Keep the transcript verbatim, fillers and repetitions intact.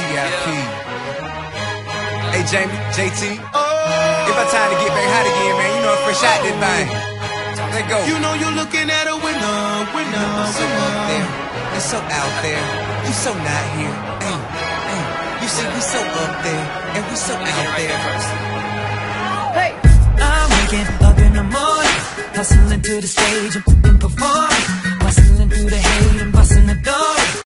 V I P. Hey, Jamie, J T. Give her time to get back hot again, man. You know I'm fresh out this thing. Let go. You know you're looking at a winner, winner, So up there, and so out there. You so not here. Hey, hey. You see, we so up there, and we so out there. Hey, I'm waking up in the morning, hustling to the stage and performing, hustling through the hate.